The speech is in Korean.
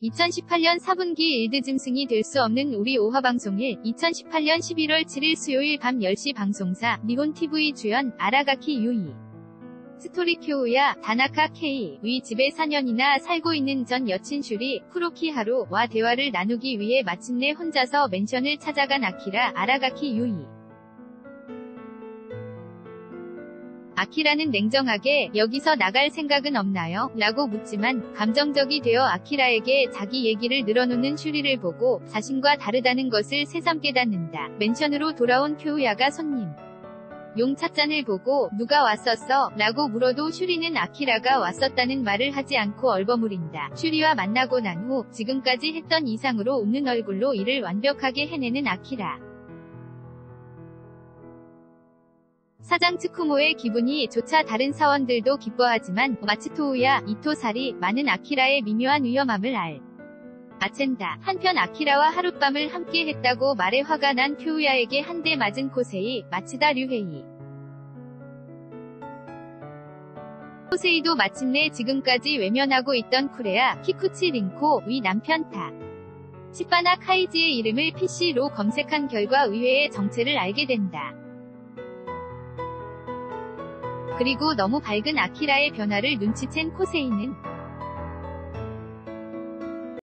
2018년 4분기 일드 짐승이 될 수 없는 우리 5화 방송일 2018년 11월 7일 수요일 밤 10시 방송사 니혼TV 주연 아라가키 유이 스토리 쿄우야 다나카 케이 위 집에 4년이나 살고 있는 전 여친 슈리 쿠로키 하루와 대화를 나누기 위해 마침내 혼자서 맨션을 찾아간 아키라 아라가키 유이. 아키라는 냉정하게 여기서 나갈 생각은 없나요? 라고 묻지만 감정적이 되어 아키라에게 자기 얘기를 늘어놓는 슈리를 보고 자신과 다르다는 것을 새삼 깨닫는다. 맨션으로 돌아온 쿄우야가 손님 용 찻잔을 보고 누가 왔었어? 라고 물어도 슈리는 아키라가 왔었다는 말을 하지 않고 얼버무린다. 슈리와 만나고 난 후 지금까지 했던 이상으로 웃는 얼굴로 일을 완벽하게 해내는 아키라. 사장 츠쿠모의 기분이 조차 다른 사원들도 기뻐하지만 마츠토우야 이토사리 많은 아키라의 미묘한 위험함을 아챈다. 한편 아키라와 하룻밤을 함께 했다고 말해 화가 난 쿄우야에게 한 대 맞은 코세이 마츠다 류헤이. 코세이도 마침내 지금까지 외면하고 있던 쿠레아 키쿠치 린코 위 남편 시바나 카이지의 이름을 PC로 검색한 결과 의외의 정체를 알게 된다. 그리고 너무 밝은 아키라의 변화를 눈치챈 코세이는